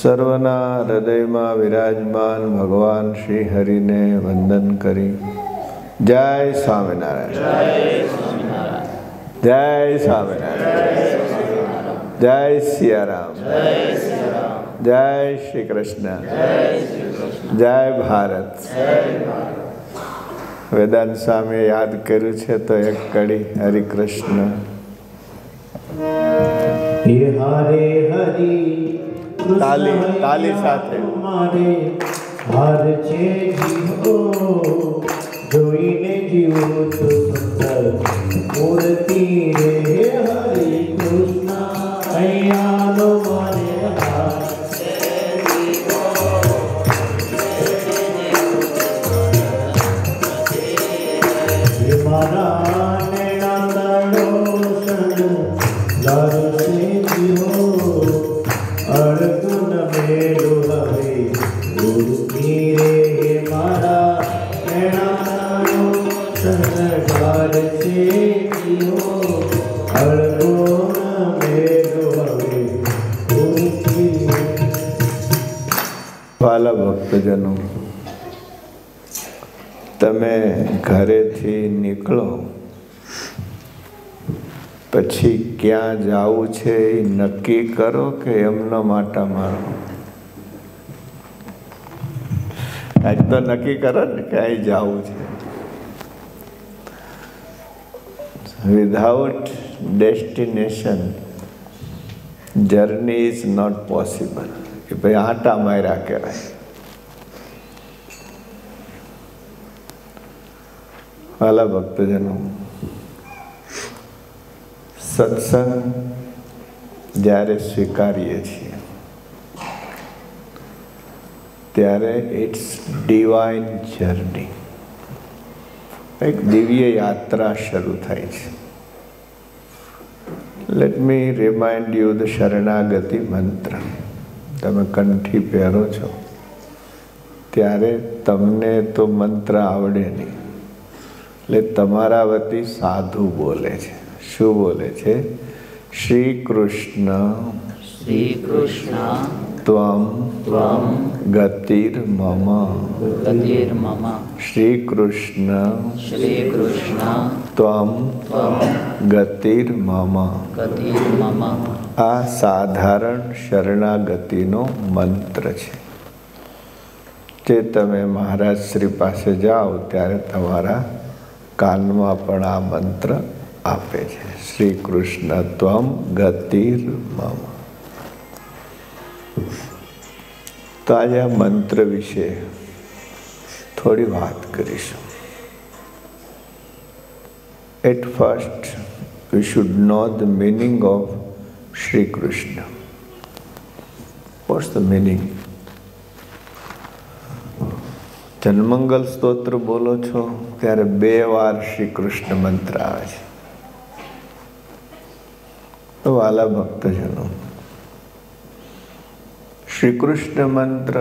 સર્વના હૃદયમાં વિરાજમાન ભગવાન શ્રી હરિને વંદન કરી જય સ્વામિનારાયણ, જય સ્વામિનારાયણ, જય સિયારામ, જય શ્રી કૃષ્ણ, જય ભારત. વેદાંત સ્વામીએ યાદ કર્યું છે તો એક કડી હરિ કૃષ્ણ. હરે હરિ તાલી સાથે હાર છે જીવો જોઈને જીવો તો સુંદર મૂર્તિ રે. હરે કૃષ્ણ અહીંયાનો મારે હાર છે જીવો મારા નેણા દર્શન લાગે જીવો અર્જુન મેળો હવે મૂર્તિ રે. મારા કેણાનો સંસાર છે જીવો અર્જુન મેળો હવે મૂર્તિ. વાલા ભક્તજનો, તમે ઘરેથી નીકળો પછી ક્યાં જવું છે એ નક્કી કરો કે એમનો માટા મારો? આજ તો નક્કી કરો ને કે અહીં જવું છે. Without destination journey is not possible. કે ભાઈ આટા માર્યા કહેવાય. વાલા ભક્તજનો, સત્સંગ જ્યારે સ્વીકારીએ છીએ ત્યારે ઇટ્સ ડિવાઇન જર્ની, એક દિવ્ય યાત્રા શરૂ થાય છે. Let me remind you the શરણાગતિ મંત્ર. તમે કંઠી પહેરો છો ત્યારે તમને તો મંત્ર આવડે નહીં, એટલે તમારા વતી સાધુ બોલે છે. શું બોલે છે? શ્રી કૃષ્ણ ત્વમ ગતિર્મમ. શ્રી કૃષ્ણ ત્વમ ગતિર્મમ. આ સાધારણ શરણાગતિનો મંત્ર છે, જે તમે મહારાજ શ્રી પાસે જાઓ ત્યારે તમારા કાનમાં પણ આ મંત્ર આપે છે. શ્રી કૃષ્ણ ત્વમ ગતિર્મમ. તો આજે આ મંત્ર વિશે થોડી વાત કરીશું. At first we should know the meaning of Shri Krishna. What's the meaning? જન્મંગલ સ્તોત્ર બોલો છો ત્યારે 2 વાર શ્રી કૃષ્ણ મંત્ર આવે છે. તો વાલા ભક્તજનો, શ્રી કૃષ્ણ મંત્ર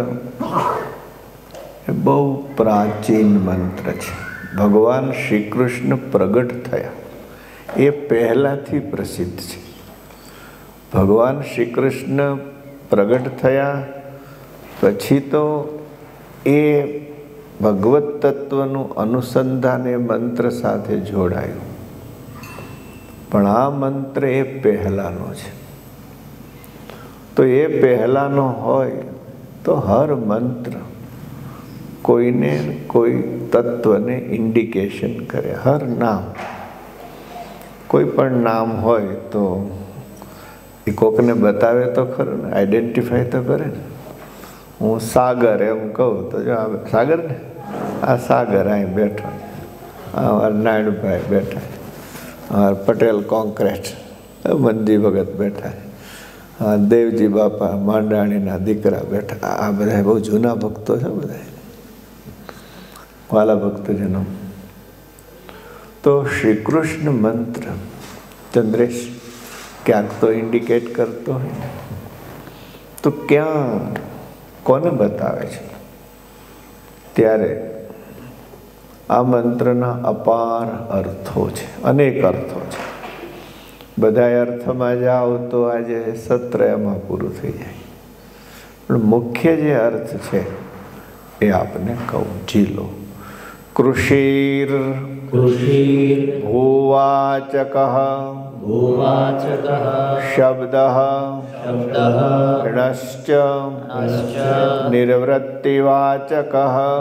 એ બહુ પ્રાચીન મંત્ર છે. ભગવાન શ્રી કૃષ્ણ પ્રગટ થયા એ પહેલાથી પ્રસિદ્ધ છે. ભગવાન શ્રી કૃષ્ણ પ્રગટ થયા પછી તો એ ભગવત તત્વનું અનુસંધાન એ મંત્ર સાથે જોડાયું, પણ આ મંત્ર એ પહેલાનો છે. તો એ પહેલાનો હોય તો હર મંત્ર કોઈને કોઈ તત્વને ઇન્ડિકેશન કરે. હર નામ, કોઈ પણ નામ હોય તો એ કોકને બતાવે તો ખરું ને, આઈડેન્ટિફાય તો કરે ને. હું સાગર એમ કહું તો જો સાગર ને, આ સાગર અહીં બેઠો, આ નાયણભાઈ બેઠા, આ પટેલ કોન્ક્રેટ, મંદી ભગત બેઠા, આ દેવજી બાપા માંડાણીના દીકરા બેઠા. આ બધા બહુ જૂના ભક્તો છે બધા, વાલા ભક્તજનો. તો શ્રી કૃષ્ણ મંત્ર ચંદ્રેશ ક્યાંક તો ઇન્ડિકેટ કરતો હોય, તો ક્યાં કોને બતાવે છે? ત્યારે આ મંત્રના અપાર અર્થો છે, અનેક અર્થો છે. બધા અર્થમાં જાઓ તો આજે સત્ર એમાં પૂરું થઈ જાય. પણ મુખ્ય જે અર્થ છે એ આપને કહું, જી લો. કૃષિર ભૂવાચક શબ્દ ણશ્ચ નિવૃત્તિવાચક.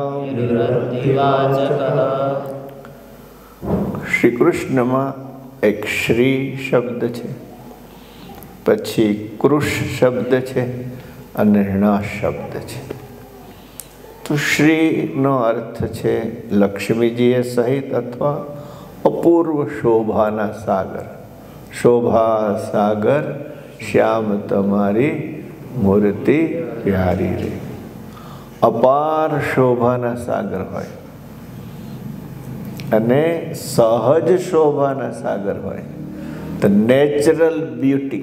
શ્રી કૃષ્ણમાં એક શ્રી શબ્દ છે, પછી કૃષ શબ્દ છે અને ણ શબ્દ છે. તો શ્રીનો અર્થ છે લક્ષ્મીજીએ સહિત અથવા અપૂર્વ શોભાના સાગર. શોભા સાગર શ્યામ તમારી મૂર્તિ પ્યારી રે. અપાર શોભાના સાગર હોય અને સહજ શોભાના સાગર હોય. તો નેચરલ બ્યુટી.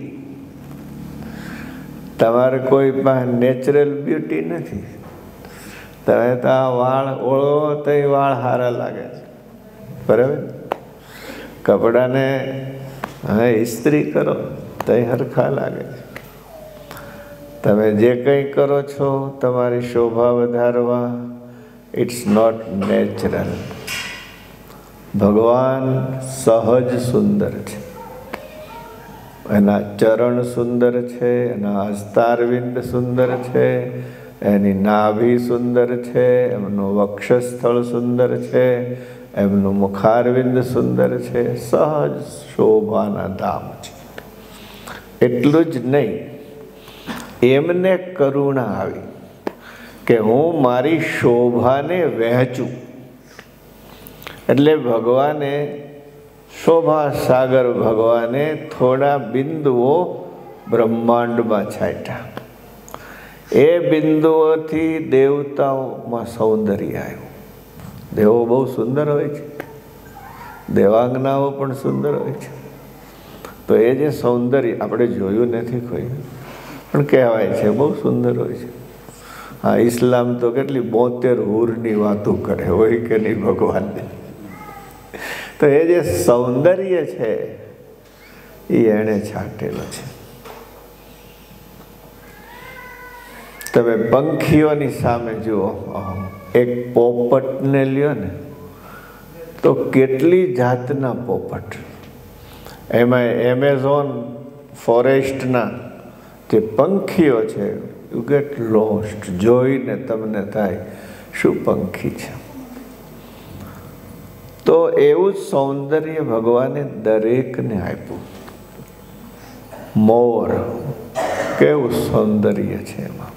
તમારે કોઈ પાસે નેચરલ બ્યુટી નથી. તમે તો આ વાળ ઓળો તો વાળ સારા લાગે છે, બરાબર. કપડાને ઇસ્ત્રી કરો તો હરખા લાગે છે. તમે જે કંઈ કરો છો તમારી શોભા વધારવા, ઇટ્સ નોટ નેચરલ. ભગવાન સહજ સુંદર છે. એના ચરણ સુંદર છે, એના હસ્તારવિંદ સુંદર છે, એની નાભી સુંદર છે, એમનું વક્ષસ્થળ સુંદર છે, એમનું મુખારવિંદ સુંદર છે. સહજ શોભાના ધામ છે. એટલું જ નહીં, એમને કરુણા આવી કે હું મારી શોભાને વહેંચું. એટલે ભગવાને શોભા સાગર ભગવાને થોડા બિંદુઓ બ્રહ્માંડમાં છાંટ્યા. એ બિંદુઓથી દેવતાઓમાં સૌંદર્ય આવ્યું. દેવો બહુ સુંદર હોય છે, દેવાંગનાઓ પણ સુંદર હોય છે. તો એ જે સૌંદર્ય આપણે જોયું નથી કોઈ, પણ કહેવાય છે બહુ સુંદર હોય છે. હા, ઇસ્લામ તો કેટલી 72 હૂરની વાતો કરે, હોય કે નહીં ભગવાનની. તો એ જે સૌંદર્ય છે એ એણે છાંટેલો છે. તમે પંખીઓની સામે જુઓ, એક પોપટને લ્યો ને તો કેટલી જાતના પોપટ. એમાં એમેઝોન ફોરેસ્ટના જે પંખીઓ છે, યુ ગેટ લોસ્ટ. જોઈને તમને થાય શું પંખી છે. તો એવું જ સૌંદર્ય ભગવાને દરેકને આપ્યું. મોર, કેવું સૌંદર્ય છે એમાં.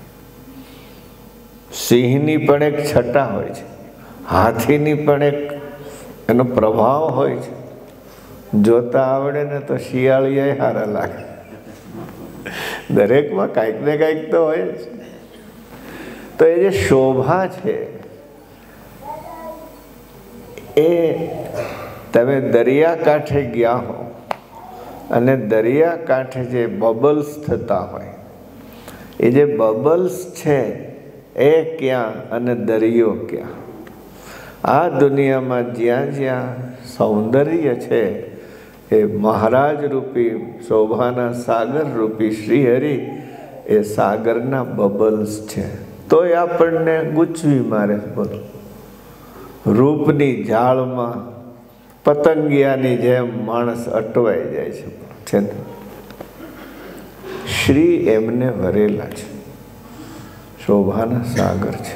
સિંહની પણ એક છટા હોય છે, હાથીની પણ એક એનો પ્રભાવ હોય છે. જોતા આવડે ને તો શિયાળીએ સારા લાગે. દરેકમાં કાંઈક ને કાંઈક તો હોય જ. તો એ જે શોભા છે એ તમે દરિયાકાંઠે ગયા હો અને દરિયાકાંઠે જે બબલ્સ થતા હોય, એ જે બબલ્સ છે એ ક્યાં અને દરિયો ક્યાં. આ દુનિયામાં જ્યાં જ્યાં સૌંદર્ય છે એ મહારાજ રૂપી શોભાના સાગર રૂપી શ્રીહરિ એ સાગરના બબલ્સ છે. તો એ આપણને ગૂંચવી મારે. બોલો, રૂપની જાળમાં પતંગિયાની જેમ માણસ અટવાઈ જાય છે. શ્રી એમને વરેલા છે, શોભાના સાગર છે.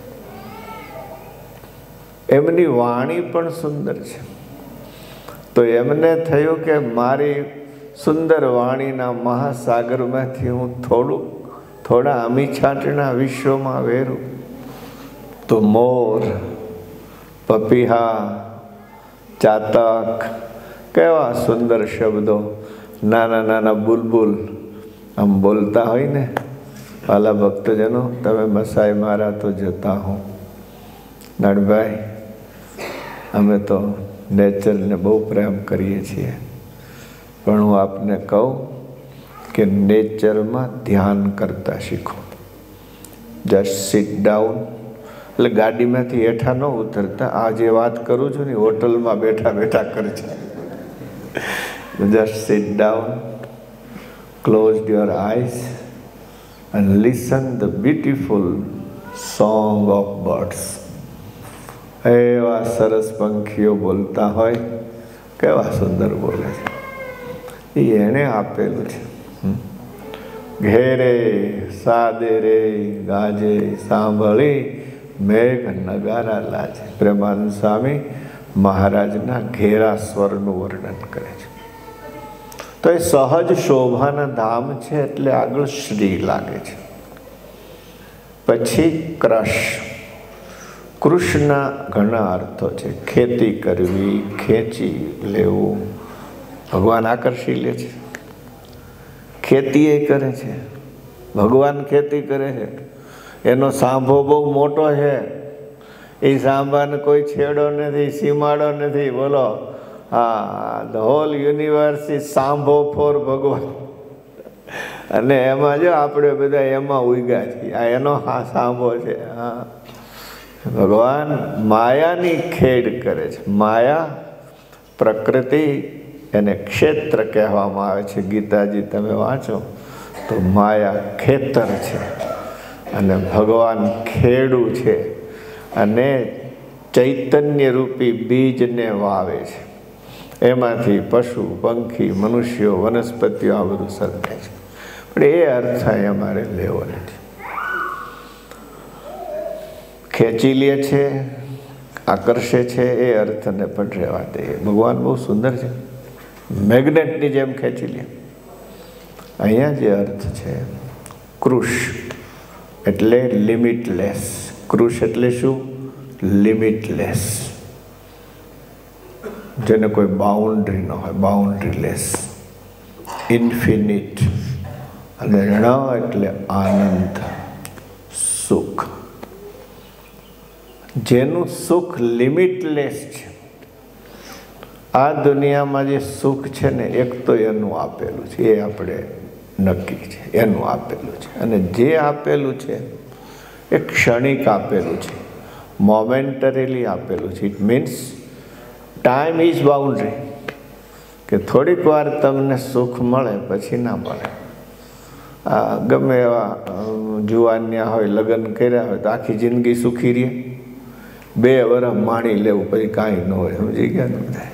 એમની વાણી પણ સુંદર છે. તો એમને થયું કે મારી સુંદર વાણીના મહાસાગરમાંથી હું થોડા આમી છાંટના વિશ્વમાં વેરું. તો મોર, પપીહા, ચાતક, કેવા સુંદર શબ્દો. નાના નાના બુલબુલ આમ બોલતા હોય ને, વાલા ભક્તજનો તમે મસાઈ મારા તો જતા હો. નાનભાઈ, અમે તો નેચરને બહુ પ્રેમ કરીએ છીએ, પણ હું આપને કહું કે નેચરમાં ધ્યાન કરતા શીખો. Just sit down. એટલે ગાડીમાંથી હેઠા ન ઉતરતા. આ જે વાત કરું છું ને હોટલમાં બેઠા બેઠા કરજો. Just sit down, close your eyes and listen the beautiful song of birds. એવા સરસ પંખીઓ બોલતા હોય, કેવા સુંદર બોલે છે, એ એણે આપેલું છે. ઘેરે સાદે રે ગાજે સાંભળી મેઘ નગારા લાજે. પ્રેમાનંદ સ્વામી મહારાજના ઘેરા સ્વરનું વર્ણન કરે છે. તો એ સહજ શોભાના ધામ છે એટલે આગળ શ્રી લાગે છે. પછી કૃષ. કૃષ્ણના ઘણા અર્થો છે. ખેતી કરવી, ખેંચી લેવું. ભગવાન આકર્ષી લે છે. ખેતી એ કરે છે, ભગવાન ખેતી કરે છે. એનો સાંભો બહુ મોટો છે. એ સાંભાને કોઈ છેડો નથી, સીમાડો નથી. બોલો, હા, ધ હોલ યુનિવર્સ ઇઝ સાંભો ફોર ભગવાન. અને એમાં જો આપણે બધા એમાં ઉગ્યા છીએ. આ એનો હા સાંભો છે. હા, ભગવાન માયાની ખેડ કરે છે. માયા પ્રકૃતિ, એને ક્ષેત્ર કહેવામાં આવે છે. ગીતાજી તમે વાંચો તો માયા ખેતર છે અને ભગવાન ખેડૂ છે અને ચૈતન્ય રૂપી બીજને વાવે છે. એમાંથી પશુ, પંખી, મનુષ્યો, વનસ્પતિઓ આ બધું સર્જાય છે. પણ એ અર્થ અહીં અમારે લેવો નથી. ખેંચી લે છે, આકર્ષે છે, એ અર્થને પણ રહેવા દે. ભગવાન બહુ સુંદર છે, મેગ્નેટની જેમ ખેંચી લે. અહીંયા જે અર્થ છે કૃષ એટલે લિમિટલેસ. કૃષ એટલે શું? લિમિટલેસ, જેને કોઈ બાઉન્ડ્રી ન હોય, બાઉન્ડ્રીલેસ, ઇન્ફિનિટ. અને ણ એટલે આનંદ, સુખ. જેનું સુખ લિમિટલેસ છે. આ દુનિયામાં જે સુખ છે ને, એક તો એનું આપેલું છે, એ આપણે નક્કી છે, એનું આપેલું છે. અને જે આપેલું છે એ ક્ષણિક આપેલું છે, મોમેન્ટરીલી આપેલું છે. It means time is boundary, કે થોડીક વાર તમને સુખ મળે પછી ના મળે. ગમે એવા જુવાનિયા હોય, લગ્ન કર્યા હોય તો આખી જિંદગી સુખી રહે. 2 વર્ષ માણી લેવું પછી કાંઈ ન હોય. સમજી ગયા ને બધા?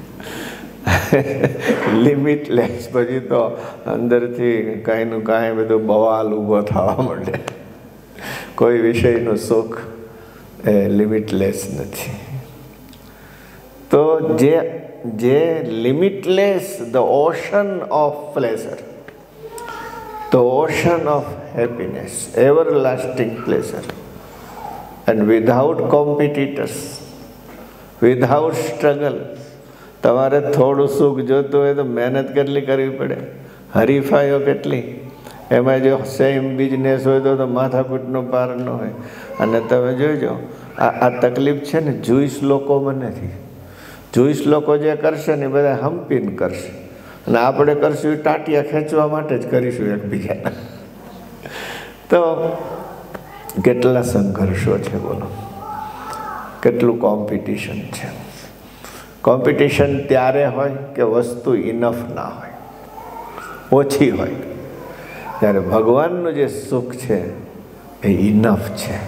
લિમિટલેસ. પછી તો અંદરથી કાંઈનું કાંઈ બધું બવાલ ઊભો થવા માંડે. કોઈ વિષયનું સુખ એ લિમિટલેસ નથી. તો જે limitless, the ocean of pleasure, the ocean of happiness, everlasting pleasure, and without competitors, without struggle. તમારે થોડું સુખ જોતું હોય તો મહેનત કેટલી કરવી પડે, હરીફાઈઓ કેટલી. એમાં જો સેમ બિઝનેસ હોય તો માથાકૂટનો પાર ન હોય. અને તમે જોજો, આ તકલીફ છે ને જુઈશ લોકોમાં નથી. જુઈશ લોકો જે કરશે ને એ બધા હમ્પીને કરશે, અને આપણે કરશું એ ટાંટિયા ખેંચવા માટે જ કરીશું એકબીજાના. તો કેટલા સંઘર્ષો છે, બોલો, કેટલું કોમ્પિટિશન છે. કોમ્પિટિશન ત્યારે હોય કે વસ્તુ ઇનફ ના હોય, ઓછી હોય. ત્યારે ભગવાનનું જે સુખ છે એ ઇનફ છે,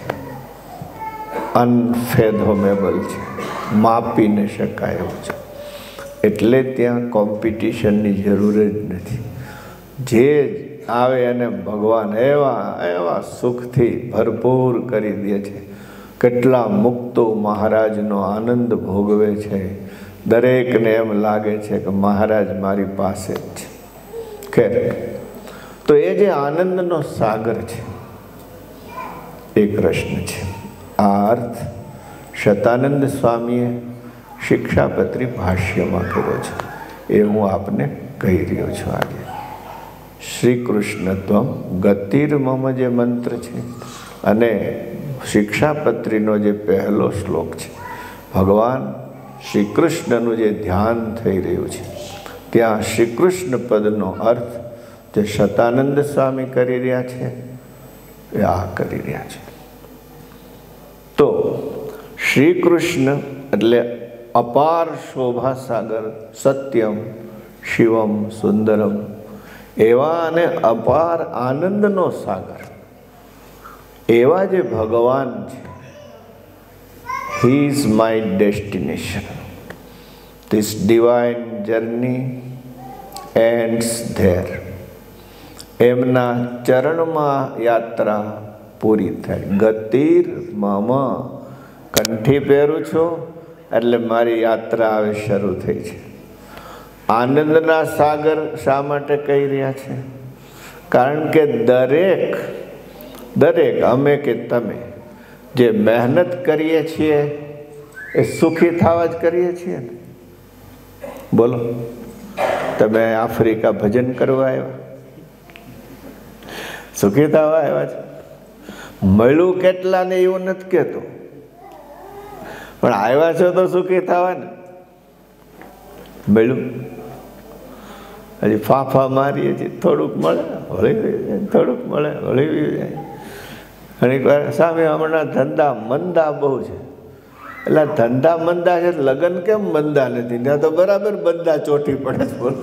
અનફેધોમેબલ છે, માપી ન શકાય એવું છે. એટલે ત્યાં કોમ્પિટિશનની જરૂર જ નથી. જે આવે એને ભગવાન એવા સુખથી ભરપૂર કરી દે છે. કેટલા મુક્તો મહારાજનો આનંદ ભોગવે છે. દરેકને એમ લાગે છે કે મહારાજ મારી પાસે જ છે. ખેર, તો એ જે આનંદનો સાગર છે એ કૃષ્ણ છે. આ અર્થ શતાનંદ સ્વામીએ શિક્ષાપત્રી ભાષ્યમાં કર્યો છે. એ હું આપને કહી રહ્યો છું આજે. શ્રી કૃષ્ણત્વમ ગતિર્મમ જે મંત્ર છે અને શિક્ષાપત્રીનો જે પહેલો શ્લોક છે, ભગવાન શ્રી કૃષ્ણનું જે ધ્યાન થઈ રહ્યું છે, ત્યાં શ્રી કૃષ્ણ પદનો અર્થ જે શતાનંદ સ્વામી કરી રહ્યા છે એ આ કરી રહ્યા છે. તો શ્રી કૃષ્ણ એટલે અપાર શોભા સાગર, સત્યમ, શિવમ, સુંદરમ, એવા અને અપાર આનંદનો સાગર એવા જે ભગવાન છે. He is my destination. This divine journey ends there. એમના ચરણમાં યાત્રા પૂરી થાય. ગતિર મમ, કંઠી પહેરું છું એટલે મારી યાત્રા હવે શરૂ થઈ છે. આનંદના સાગર શા માટે કહી રહ્યા છે? કારણ કે દરેક અમે કે તમે જે મહેનત કરીએ છીએ એ સુખી થવા જ કરીએ છીએ ને. બોલો, તમે આફ્રિકા ભજન કરવા આવ્યા, સુખી થવા આવ્યા છે? મળ્યું કેટલાને એવું નથી કહેતો, પણ આવ્યા છો તો સુખી થવા ને. મળ્યું હજી ફાફા મારીએ છીએ, થોડુંક મળે હળી જાય, થોડુંક મળે હળી જાય. ઘણીક વાર સામે હમણાં ધંધા મંદા બહુ છે, એટલે ધંધા મંદા છે, લગ્ન કેમ મંદા નથી? ત્યાં તો બરાબર બંદા ચોટી પડે છે. બોલો,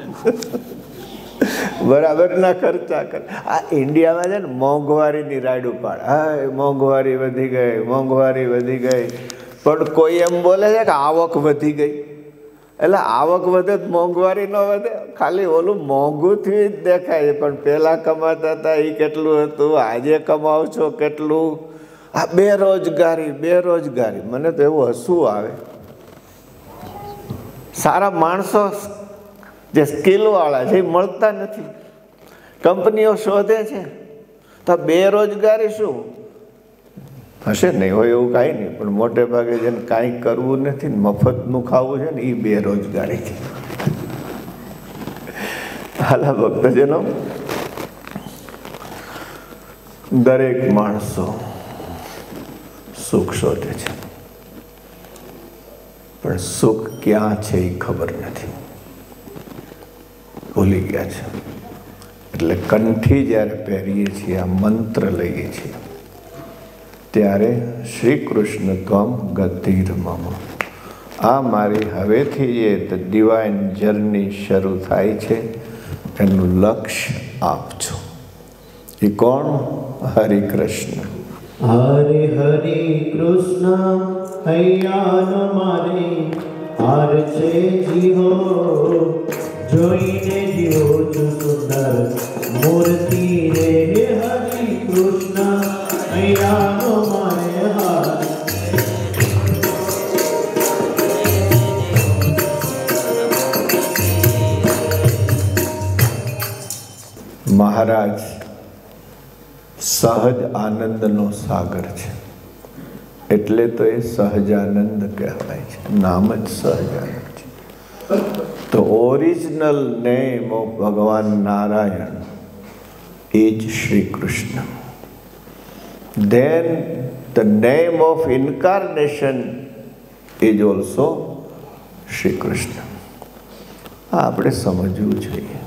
બરાબરના ખર્ચા કરે. આ ઇન્ડિયામાં છે ને મોંઘવારીની રાડ ઉપાડ. હા, મોંઘવારી વધી ગઈ, મોંઘવારી વધી ગઈ. પણ કોઈ એમ બોલે છે કે આવક વધી ગઈ, એટલે આવક વધે મોંઘવારી ન વધે. ખાલી ઓલું મોંઘું થી જ દેખાય છે, પણ પહેલાં કમાતા હતા એ કેટલું હતું, આજે કમાવ છો કેટલું. આ બેરોજગારી. મને તો એવું હસવું આવે. સારા માણસો જે સ્કિલવાળા છે એ મળતા નથી, કંપનીઓ શોધે છે. તો બેરોજગારી શું હશે? નહીં હોય એવું કાંઈ નહીં, પણ મોટે ભાગે જેને કાંઈ કરવું નથી ને મફતનું ખાવું છે ને એ બેરોજગારી છે. હાલા ભક્તજનો, દરેક માણસો સુખ શોધે છે, પણ સુખ ક્યાં છે એ ખબર નથી, ભૂલી ગયા છે. એટલે કંઠી જ્યારે પહેરીએ છીએ, આ મંત્ર લઈએ છીએ, ત્યારે શ્રી કૃષ્ણ ત્વમ ગતિર મમ, આ મારી હવેથી જે ડિવાઇન જર્ની શરૂ થાય છે એનું લક્ષ્ય આપ છો. એ કોણ? હરિ કૃષ્ણ. હરે હરે કૃષ્ણ હૈયાન મારે હાર છે જીવો, જોઈને જીવો છું સુંદર મૂર્તિ રે. હરે કૃષ્ણ હૈયાનો મારે હાર. મહારાજ સહજ આનંદનો સાગર છે, એટલે તો એ સહજાનંદ કહેવાય છે. નામ જ સહજાનંદ છે. તો original name of Bhagwan Narayan is Shri Krishna. Then the name of incarnation is also Shri Krishna. આપણે સમજવું જોઈએ.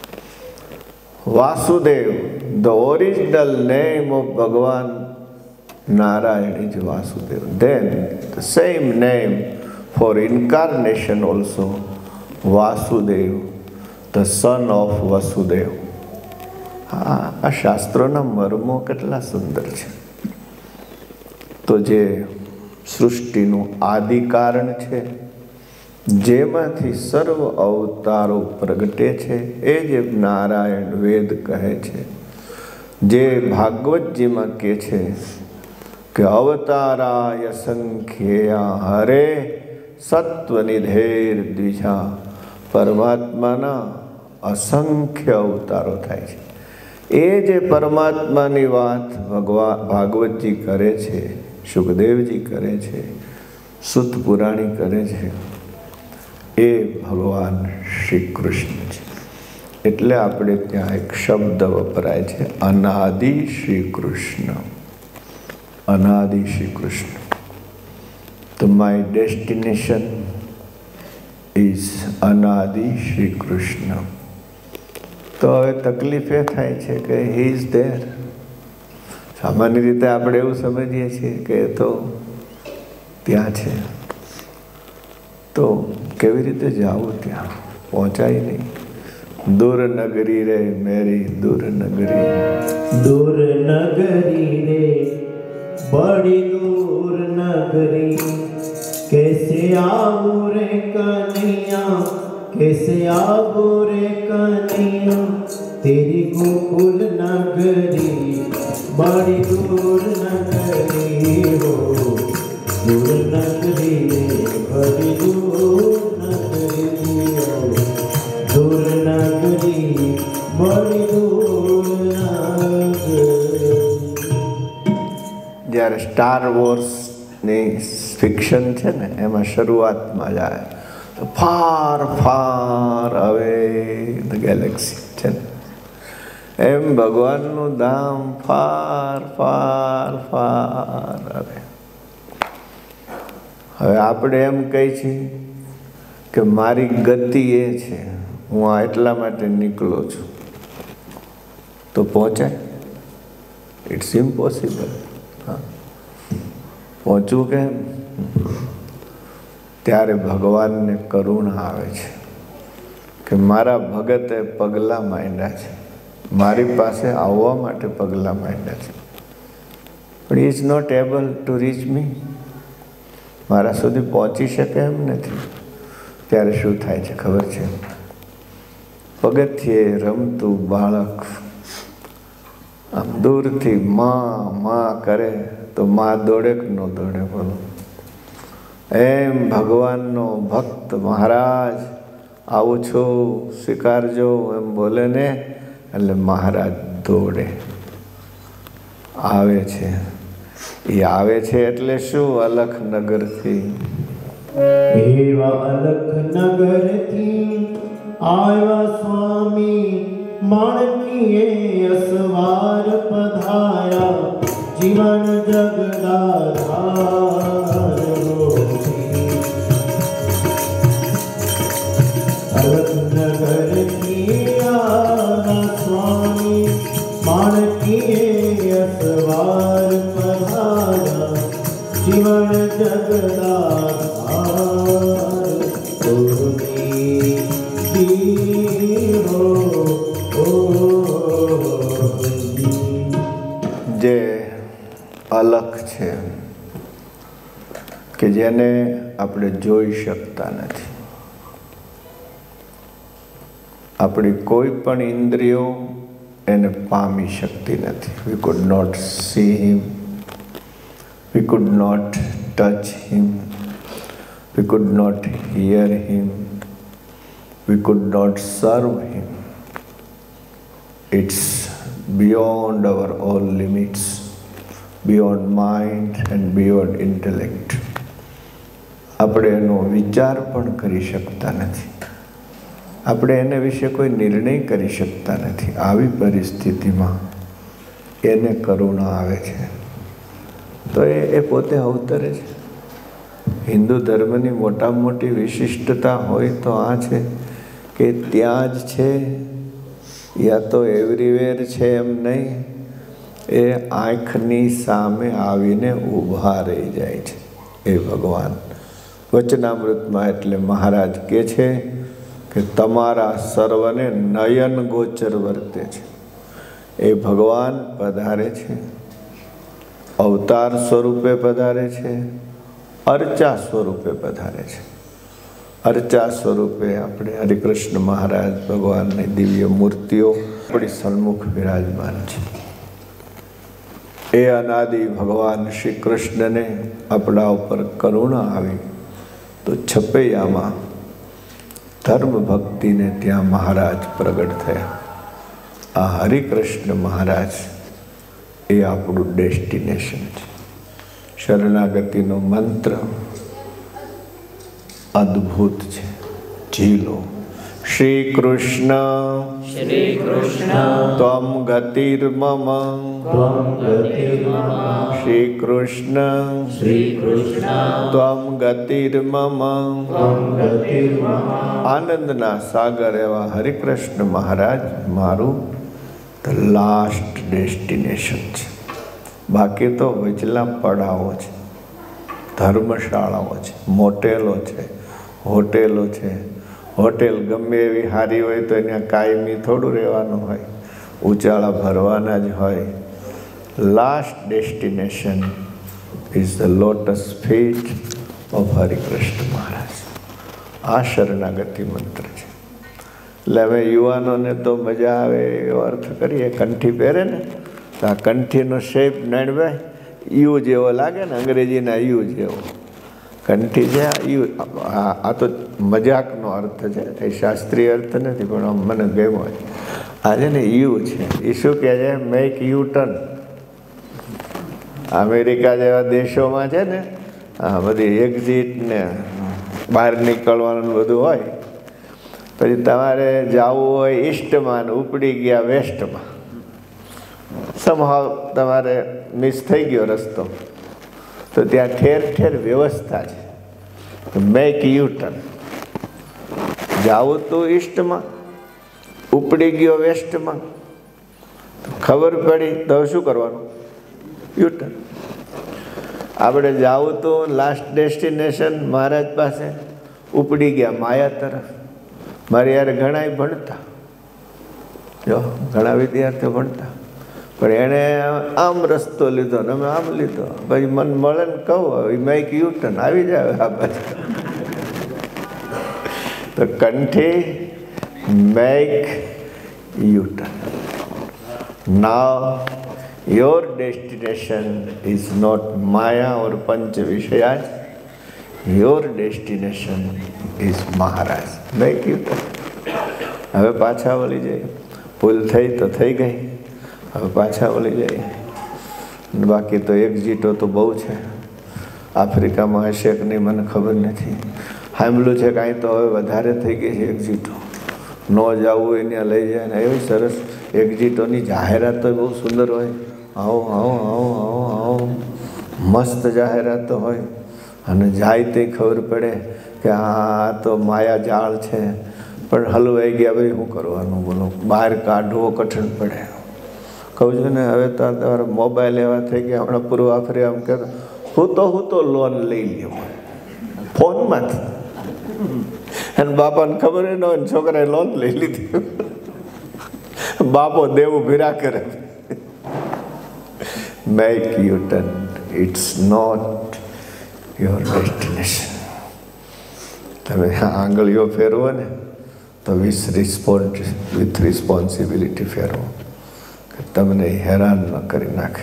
Vasudev, the original name of Bhagavan Narayan is Vasudev. Then the same name for incarnation also Vasudev, the son of Vasudev. આ શાસ્ત્રોના મર્મો કેટલા સુંદર છે. તો જે સૃષ્ટિનું આદિ કારણ છે, જેમાંથી સર્વ અવતારો પ્રગટે છે, એ જે નારાયણ વેદ કહે છે, જે ભાગવતજીમાં કહે છે કે અવતારાય સંખ્યા હરે સત્વનિધેર દ્વિજા, પરમાત્માના અસંખ્ય અવતારો થાય છે. એ જે પરમાત્માની વાત ભાગવતજી કરે છે, સુખદેવજી કરે છે, સુત પુરાણી કરે છે, એ ભગવાન શ્રી કૃષ્ણ છે. એટલે આપણે ત્યાં એક શબ્દ વપરાય છે, અનાદિ શ્રી કૃષ્ણ. અનાદિ શ્રી કૃષ્ણ. તો માય ડેસ્ટિનેશન ઇઝ અનાદિ શ્રી કૃષ્ણ. તો હવે તકલીફ એ થાય છે કે હી ઇઝ ધેર. સામાન્ય રીતે આપણે એવું સમજીએ છીએ કે તો ત્યાં છે, તો કેવી રીતે જવું? ત્યાં પહોંચાય નહીં. दूर नगरी रे मेरी दूर नगरी, दूर नगरी रे बड़ी दूर नगरी, कैसे आऊं रे कन्हैया, कैसे आऊं रे कन्हैया, तेरी गोकुल नगरी बड़ी दूर नगरी हो। दूर नगरी रे बड़ी दूर नगरी हो, दूर नगरी बड़ी दूर नगरी। જ્યારે સ્ટાર વોર્સની ફિક્શન છે ને એમાં શરૂઆતમાં જાય તો far far away the galaxy છે ને, એમ ભગવાનનું ધામ ફાર ફાર ફાર આવે. હવે આપણે એમ કહી છીએ કે મારી ગતિ એ છે, હું આ એટલા માટે નીકળું છું, તો પહોંચાય? It's impossible. પહોંચવું કેમ? ત્યારે ભગવાનને કરુણા આવે છે કે મારા ભગતે પગલાં માંડ્યા છે, મારી પાસે આવવા માટે પગલાં માંડ્યા છે, પણ is not able to reach me, મારા સુધી પહોંચી શકે એમ નથી. ત્યારે શું થાય છે ખબર છે? પગથિયે રમતું બાળક આમ દૂરથી માં કરે તો માં દોડે કે ન દોડે? બોલો. એમ ભગવાનનો ભક્ત મહારાજ આવું છું સ્વીકારજો એમ બોલે ને, એટલે મહારાજ દોડે આવે છે. એ આવે છે એટલે શું? અલખનગરથી. એવા અલખનગરથી આવ્યા સ્વામી, માણકીએ અસવાર પધાર્યા, જીવન જગદાધાર અલખનગરથી આવ્યા સ્વામી, માણકીએ અસવાર પધાર્યા, જીવન જગદાધાર જે અલખ છે કે જેને આપણે જોઈ શકતા નથી, આપણી કોઈ પણ ઇન્દ્રિયો એને પામી શકતી નથી. We could not see him, we could not touch him, we could not hear him, we could not serve him. It's beyond our all limits, beyond mind and beyond intellect. આપણે એનો વિચાર પણ કરી શકતા નથી, આપણે એને વિશે કોઈ નિર્ણય કરી શકતા નથી. આવી પરિસ્થિતિમાં એને કરુણા આવે છે તો એ પોતે અવતરે છે. હિન્દુ ધર્મની મોટામાં મોટી વિશિષ્ટતા હોય તો આ છે કે ત્યાં જ છે, યા તો એવરીવેર છે એમ નહીં, એ આંખની સામે આવીને ઊભા રહી જાય છે. એ ભગવાન વચનામૃતમાં એટલે મહારાજ કહે છે કે તમારા સર્વને નયન ગોચર વર્તે છે. એ ભગવાન પધારે છે, અવતાર સ્વરૂપે પધારે છે, અર્ચા સ્વરૂપે પધારે છે. અર્ચા સ્વરૂપે આપણે હરિકૃષ્ણ મહારાજ ભગવાનની દિવ્ય મૂર્તિઓ આપણી સન્મુખ વિરાજમાન છે. એ અનાદિ ભગવાન શ્રી કૃષ્ણને આપણા ઉપર કરુણા આવી તો છપૈયામાં ધર્મ ભક્તિને ત્યાં મહારાજ પ્રગટ થયા. આ હરિકૃષ્ણ મહારાજ એ આપણું ડેસ્ટિનેશન છે. શરણાગતિનો મંત્ર અદ્ભુત છે. ઝીલો શ્રી કૃષ્ણ ત્વમ ગતિર્મમ, શ્રી કૃષ્ણ ત્વમ ગતિર્મમ. આનંદના સાગર એવા હરિકૃષ્ણ મહારાજ મારું ધ લાસ્ટ ડેસ્ટિનેશન છે. બાકી તો વચલા પડાવો છે, ધર્મશાળાઓ છે, મોટેલો છે, હોટેલો છે, હોટેલ ગમે એવી સારી હોય તો એને કાયમી થોડું રહેવાનું હોય, ઉચાળા ભરવાના જ હોય. Last destination is the lotus feet of Harikrishna Maharaj. આ શરણાગતિ મંત્ર છે. એટલે હવે યુવાનોને તો મજા આવે એવો અર્થ કરીએ. કંઠી પહેરે ને તો આ કંઠીનો શેપ નાનભાઈ યુ જેવો લાગે ને, અંગ્રેજીના યુ જેવો કંઠી છે. આ તો મજાકનો અર્થ છે, એ શાસ્ત્રીય અર્થ નથી, પણ આમ મને ગમ્યો છે. આ છે ને યુ છે. એ શું કહે છે? Make U turn. અમેરિકા જેવા દેશોમાં છે ને આ બધી એક્ઝિટ ને બહાર નીકળવાનું બધું હોય, પછી તમારે જવું હોય ઈસ્ટમાં ને ઉપડી ગયા વેસ્ટમાં, સમહાવ તમારે મિસ થઈ ગયો રસ્તો, તો ત્યાં ઠેર ઠેર વ્યવસ્થા છે. Make U turn. જાવું તું ઈસ્ટમાં, ઉપડી ગયો વેસ્ટમાં, ખબર પડી તો શું કરવાનું? U turn. આપણે જાવું તો લાસ્ટ ડેસ્ટિનેશન મહારાજ પાસે, ઉપડી ગયા માયા તરફ. મારે યાર ઘણાય ભણતા, જો ઘણા વિદ્યાર્થીઓ ભણતા, પણ એણે આમ રસ્તો લીધો ને અમે આમ લીધો. પછી મન મળે ને કહું મેક યુ ટર્ન, આવી જાય આ બાજુ. તો કંઠી make U turn. Now your destination is not Maya or Panch Vishayas. Your destination is Maharaj. Make you turn. હવે પાછા વળી જઈએ. ભૂલ થઈ તો થઈ ગઈ, હવે પાછા વળી જઈએ. બાકી તો એક્ઝિટો તો બહુ છે. આફ્રિકામાં હશે કે નહીં મને ખબર નથી, સાંભળ્યું છે કાંઈ તો હવે વધારે થઈ ગઈ છે એક્ઝિટો. ન જવું એને લઈ જાય ને એવી સરસ એક્ઝિટોની જાહેરાત તો બહુ સુંદર હોય. આવો આવો આવો આવો આવો મસ્ત જાહેરાતો હોય, અને જાય તે ખબર પડે કે આ તો માયા જાળ છે. પણ હલવાઈ ગયા ભાઈ શું કરવાનું બોલો, બહાર કાઢવો કઠણ પડે. કહું છું ને હવે તો તમારા મોબાઈલ એવા થઈ ગયા. હમણાં પૂર્વ આફરી આમ કહેતા હું તો લોન લઈ લ્યો ફોનમાંથી, અને બાપાને ખબર ન હોય છોકરાએ લોન લઈ લીધી, બાપો દેવું ભીરા કરે. Make you turn. It's not your destination. તમે આંગળીઓ ફેરવો ને તો વિથ રિસ્પોન્સિબિલિટી ફેરવો, કે તમને હેરાન ન કરી નાખે.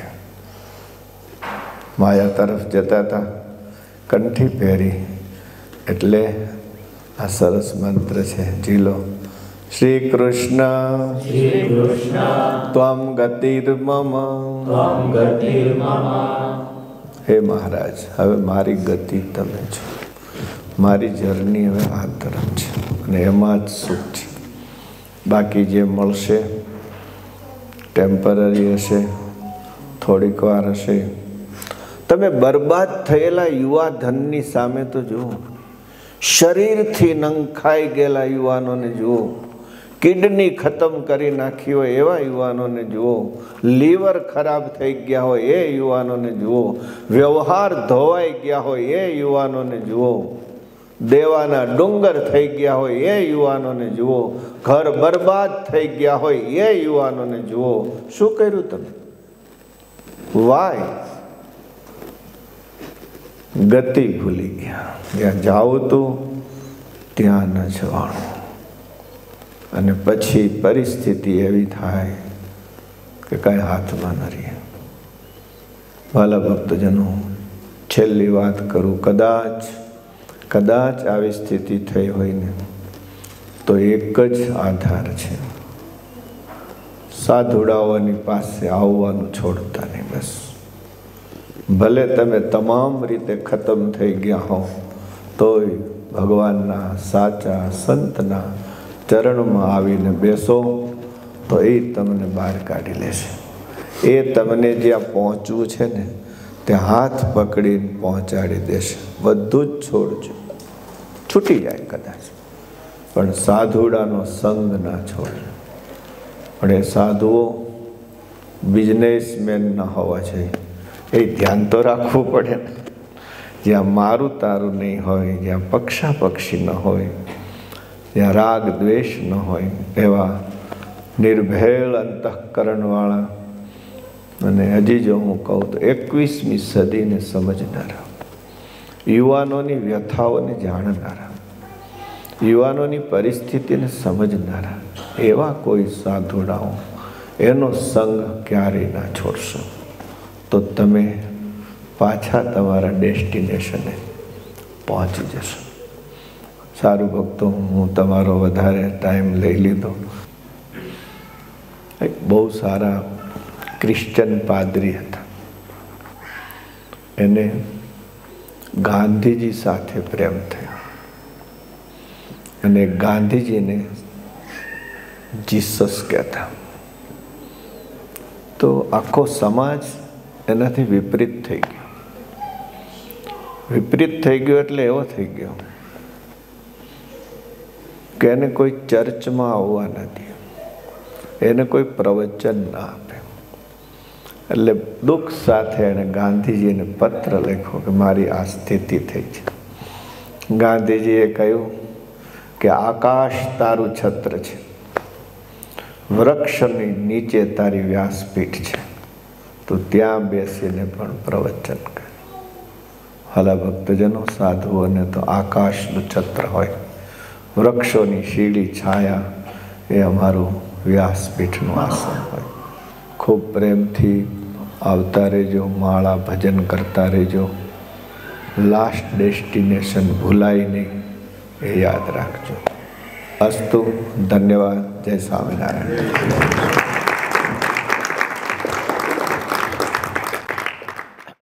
માયા તરફ જતા હતા, કંઠી પહેરી એટલે આ સરસ મંત્ર છે, જીલો. શ્રી કૃષ્ણ ત્વમ ગતિર્મમ. હે મહારાજ, હવે મારી ગતિ તમે છો, મારી જર્ની હવે આ તરફ છે, અને એમાં જ સુખ છે. બાકી જે મળશે ટેમ્પરરી હશે, થોડીક વાર હશે. તમે બરબાદ થયેલા યુવા ધનની સામે તો જુઓ, શરીરથી નંખાઈ ગયેલા યુવાનોને જુઓ, કિડની ખતમ કરી નાખી હોય એવા યુવાનોને જુઓ, લીવર ખરાબ થઈ ગયા હોય એ યુવાનોને જુઓ, વ્યવહાર ધોવાઈ ગયા હોય એ યુવાનોને જુઓ, દેવાના ડુંગર થઈ ગયા હોય એ યુવાનોને જુઓ, ઘર બરબાદ થઈ ગયા હોય એ યુવાનોને જુઓ. શું કર્યું તમે? વાય ગતિ ભૂલી ગયા. જ્યાં જાવું તું ત્યાં ન જવાનું, અને પછી પરિસ્થિતિ એવી થાય કે કાંઈ હાથમાં ન રહે. વાલા ભક્તજનો, છેલ્લી વાત કરું, કદાચ આવી સ્થિતિ થઈ હોય ને તો એક જ આધાર છે, સાધુડાઓની પાસે આવવાનું છોડતા નહીં. બસ ભલે તમે તમામ રીતે ખતમ થઈ ગયા હો તોય ભગવાનના સાચા સંતના ચરણમાં આવીને બેસો તો એ તમને બહાર કાઢી લેશે. એ તમને જ્યાં પહોંચવું છે ને ત્યાં હાથ પકડીને પહોંચાડી દેશે. બધું જ છોડજો, છૂટી જાય કદાચ, પણ સાધુડાનો સંગ ના છોડે. પણ એ સાધુઓ બિઝનેસમેન ના હોવા જોઈએ, એ ધ્યાન તો રાખવું પડે ને. જ્યાં મારું તારું નહીં હોય, જ્યાં પક્ષાપક્ષી ન હોય, જ્યાં રાગ દ્વેષ ન હોય એવા નિર્ભેળ અંતઃકરણવાળા, અને હજી જો હું કહું તો 21મી સદીને સમજનારા, યુવાનોની વ્યથાઓને જાણનારા, યુવાનોની પરિસ્થિતિને સમજનારા એવા કોઈ સાધુડાઓ, એનો સંગ ક્યારેય ના છોડશો તો તમે પાછા તમારા ડેસ્ટિનેશને પહોંચી જશો. સારું ભક્તો, હું તમારો વધારે ટાઈમ લઈ લીધો. બહુ સારા ક્રિશ્ચન પાદરી હતા. એને ગાંધીજી સાથે પ્રેમ થયો અને ગાંધીજીને જીસસ કહેતા. તો આખો સમાજ એનાથી વિપરીત થઈ ગયો. વિપરીત થઈ ગયો એટલે એવો થઈ ગયો કે એને કોઈ ચર્ચમાં આવવા નથી, એને કોઈ પ્રવચન ના આપે. એટલે દુઃખ સાથે એણે ગાંધીજીને પત્ર લખ્યો કે મારી આ સ્થિતિ થઈ છે. ગાંધીજીએ કહ્યું કે આકાશ તારું છત્ર છે, વૃક્ષની નીચે તારી વ્યાસપીઠ છે, તો ત્યાં બેસીને પણ પ્રવચન કર. હલા ભક્તજનો, સાધુઓને તો આકાશનું છત્ર હોય, વૃક્ષોની શીલી છાયા એ અમારું વ્યાસપીઠનું આસન હોય. ખૂબ પ્રેમથી આવતા રહેજો, માળા ભજન કરતા રહેજો. લાસ્ટ ડેસ્ટિનેશન ભૂલાય નહીં એ યાદ રાખજો. અસ્તુ. ધન્યવાદ. જય સ્વામિનારાયણ.